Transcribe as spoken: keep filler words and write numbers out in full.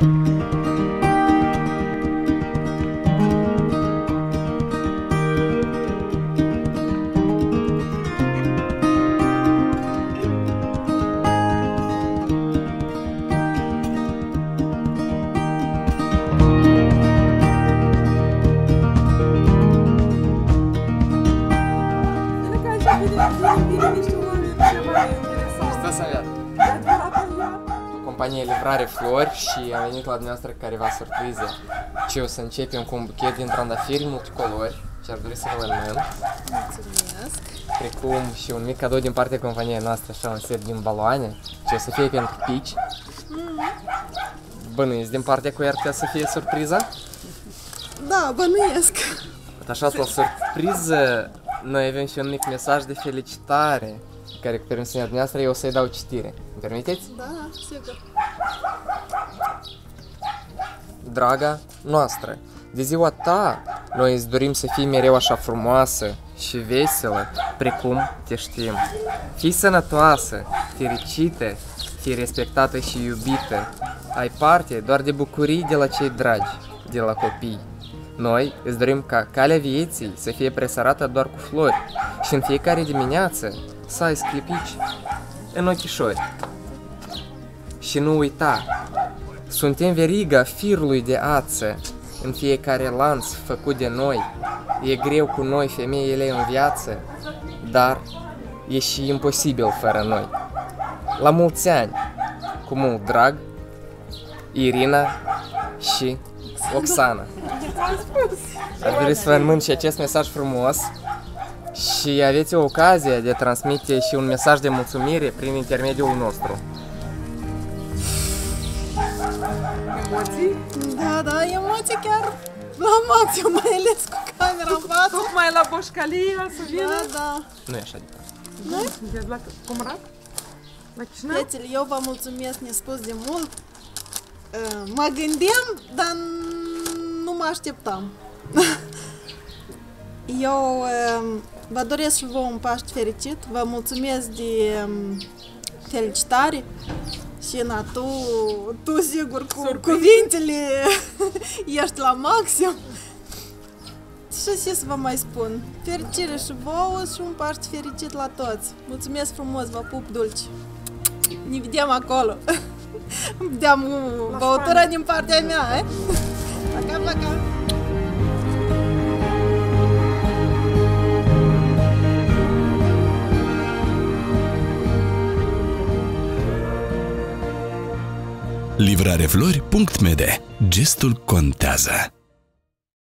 Compania Livrare Flori și am venit la dumneavoastră cu careva surprize. Și o să începem cu un buchet din trandafiri multicolori ce ar dori să vă înmân. Mulțumesc! Precum și un mic cadou din partea companiei noastre, așa un set din baloane, ce o să fie pentru pici. Bănuiesc din partea cu ea ar putea să fie surpriza? Da, bănuiesc! Așa, la surpriză, noi avem și un mic mesaj de felicitare care, cu permisiunea dumneavoastră, eu o să-i dau citire. Îmi permiteți? Da, sigur. Draga noastră, de ziua ta, noi îți dorim să fii mereu așa frumoasă și veselă, precum te știm. Fii sănătoasă, fericită, fii respectată și iubită. Ai parte doar de bucurii de la cei dragi, de la copii. Noi îți dorim ca calea vieții să fie presărată doar cu flori și în fiecare dimineață să ai sclipici în ochișori. Și nu uita, suntem veriga firului de ață în fiecare lanț făcut de noi. E greu cu noi femeile în viață, dar e și imposibil fără noi. La mulți ani, cu mult drag, Irina și Oxana. Aș dori să vă înmân și acest mesaj frumos și aveți o ocazie de a transmite și un mesaj de mulțumire prin intermediul nostru. Emoții? Da, da, emoții chiar la maxim, mai ales cu camera în față. Tocmai la Boșcalia să vină? Da, da. Nu e așa de tare. Nu? Sunteți la Comrat? La Chișinău? Fețele, eu vă mulțumesc nespus de mult. Mă gândeam, dar nu mă așteptam. Eu vă doresc și vouă un Paști fericit, vă mulțumesc de felicitare și na, tu, tu sigur cu Surprise. Cuvintele ești la maxim. Și ce să vă mai spun, fericire și vouă și un Paști fericit la toți. Mulțumesc frumos, vă pup dulci. Ne vedem acolo. Deam băutura din partea mea, eh? Placa, placa! livrareflori punct m d. Gestul contează.